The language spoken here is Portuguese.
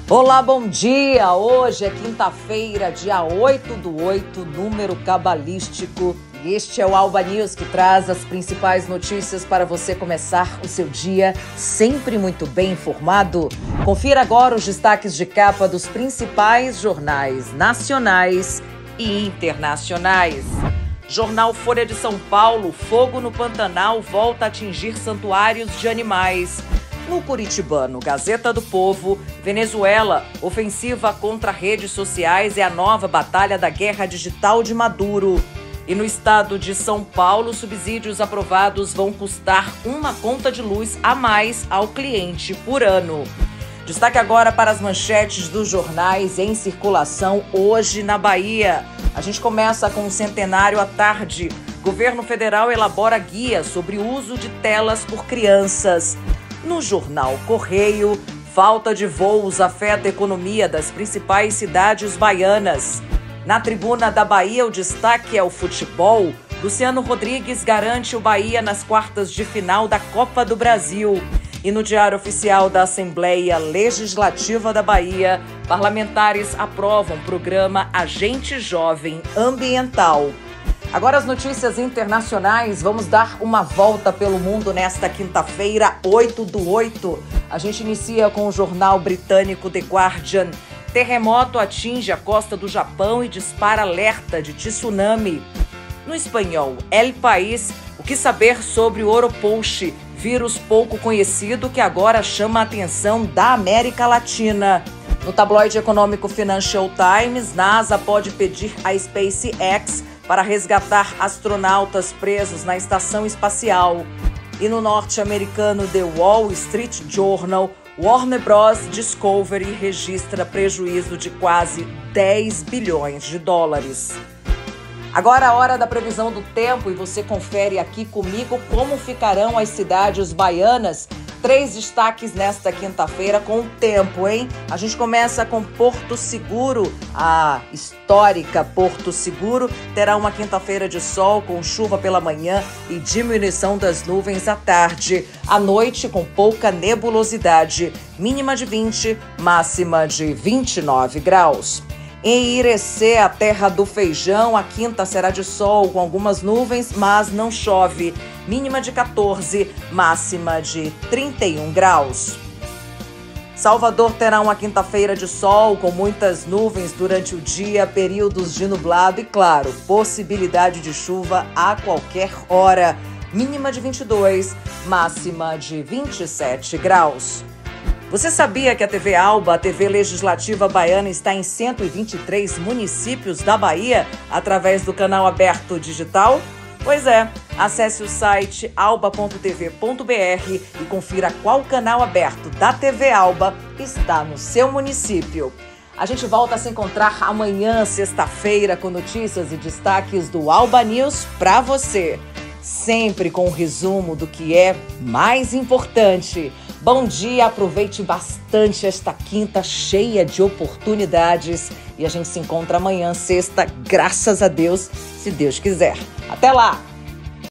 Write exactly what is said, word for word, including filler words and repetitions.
Olá, bom dia! Hoje é quinta-feira, dia oito do oito, número cabalístico. E este é o Alba News, que traz as principais notícias para você começar o seu dia sempre muito bem informado. Confira agora os destaques de capa dos principais jornais nacionais e internacionais. Jornal Folha de São Paulo, fogo no Pantanal volta a atingir santuários de animais. No Curitibano, Gazeta do Povo, Venezuela, ofensiva contra redes sociais é a nova batalha da guerra digital de Maduro. E no estado de São Paulo, subsídios aprovados vão custar uma conta de luz a mais ao cliente por ano. Destaque agora para as manchetes dos jornais em circulação hoje na Bahia. A gente começa com o Centenário à tarde. Governo federal elabora guia sobre o uso de telas por crianças. No jornal Correio, falta de voos afeta a economia das principais cidades baianas. Na Tribuna da Bahia, o destaque é o futebol. Luciano Rodrigues garante o Bahia nas quartas de final da Copa do Brasil. E no Diário Oficial da Assembleia Legislativa da Bahia, parlamentares aprovam o programa Agente Jovem Ambiental. Agora as notícias internacionais, vamos dar uma volta pelo mundo nesta quinta-feira, oito do oito. A gente inicia com o jornal britânico The Guardian. Terremoto atinge a costa do Japão e dispara alerta de tsunami. No espanhol, El País, o que saber sobre o Oropouche, vírus pouco conhecido que agora chama a atenção da América Latina. No tabloide econômico Financial Times, NASA pode pedir a SpaceX para resgatar astronautas presos na estação espacial. E no norte-americano The Wall Street Journal, Warner Bros. Discovery registra prejuízo de quase dez bilhões de dólares. Agora a hora da previsão do tempo e você confere aqui comigo como ficarão as cidades baianas. Três destaques nesta quinta-feira com o tempo, hein? A gente começa com Porto Seguro. A histórica Porto Seguro terá uma quinta-feira de sol com chuva pela manhã e diminuição das nuvens à tarde. À noite, com pouca nebulosidade. Mínima de vinte, máxima de vinte e nove graus. Em Irecê, a terra do feijão, a quinta será de sol com algumas nuvens, mas não chove. Mínima de quatorze, máxima de trinta e um graus. Salvador terá uma quinta-feira de sol com muitas nuvens durante o dia, períodos de nublado e, claro, possibilidade de chuva a qualquer hora. Mínima de vinte e dois, máxima de vinte e sete graus. Você sabia que a T V Alba, a T V Legislativa Baiana, está em cento e vinte e três municípios da Bahia através do canal aberto digital? Pois é, acesse o site alba ponto t v ponto b r e confira qual canal aberto da T V Alba está no seu município. A gente volta a se encontrar amanhã, sexta-feira, com notícias e destaques do Alba News para você. Sempre com um resumo do que é mais importante. Bom dia, aproveite bastante esta quinta cheia de oportunidades e a gente se encontra amanhã, sexta, graças a Deus, se Deus quiser. Até lá!